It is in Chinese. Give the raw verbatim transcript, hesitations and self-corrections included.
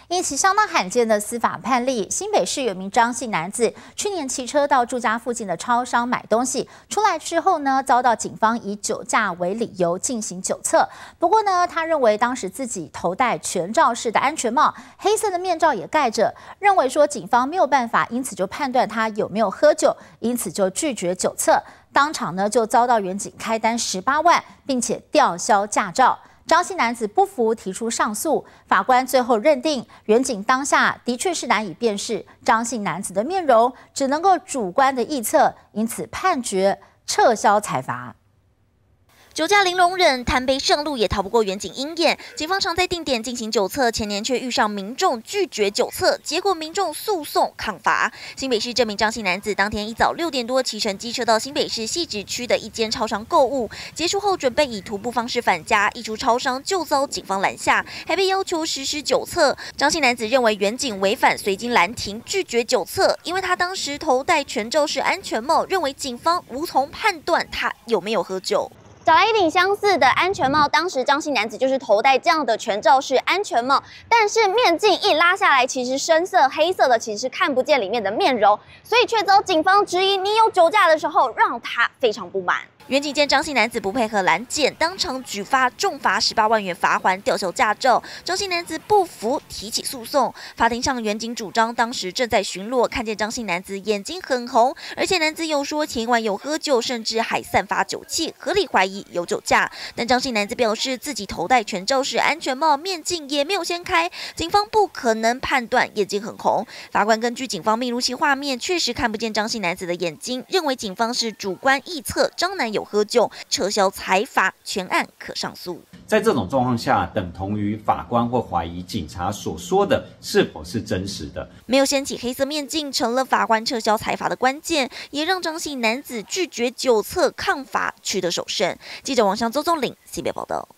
一起相当罕见的司法判例，新北市有名张姓男子，去年骑车到住家附近的超商买东西，出来之后呢，遭到警方以酒驾为理由进行酒测。不过呢，他认为当时自己头戴全罩式的安全帽，黑色的面罩也盖着，认为说警方没有办法，因此就判断他有没有喝酒，因此就拒绝酒测，当场呢就遭到远警开单十八万，并且吊销驾照。 张姓男子不服，提出上诉。法官最后认定，远警当下的确是难以辨识张姓男子的面容，只能够主观的臆测，因此判决撤销裁罚。 酒驾零容忍，贪杯上路也逃不过远警鹰眼。警方常在定点进行酒测，前年却遇上民众拒绝酒测，结果民众诉讼抗罚。新北市这名张姓男子当天一早六点多骑乘机车到新北市汐止区的一间超商购物，结束后准备以徒步方式返家，一出超商就遭警方拦下，还被要求实施酒测。张姓男子认为远警违反，随经拦停，拒绝酒测，因为他当时头戴全罩式安全帽，认为警方无从判断他有没有喝酒。 找来一顶相似的安全帽，当时张姓男子就是头戴这样的全罩式安全帽，但是面镜一拉下来，其实深色黑色的其实是看不见里面的面容，所以却遭警方质疑你有酒驾的时候，让他非常不满。 远警见张姓男子不配合拦检，当场举发重罚十八万元罚款，吊销驾照。张姓男子不服，提起诉讼。法庭上，远警主张当时正在巡逻，看见张姓男子眼睛很红，而且男子又说前一晚有喝酒，甚至还散发酒气，合理怀疑有酒驾。但张姓男子表示自己头戴全罩式安全帽，面镜也没有掀开，警方不可能判断眼睛很红。法官根据警方密录器画面，确实看不见张姓男子的眼睛，认为警方是主观臆测张男有喝酒，撤销裁罚，全案可上诉。 在这种状况下，等同于法官会怀疑警察所说的是否是真实的。 没有掀起黑色面镜，成了法官撤销裁罚的关键，也让张姓男子拒绝酒测抗罚取得首胜。记者王翔、周宗岭西北报道。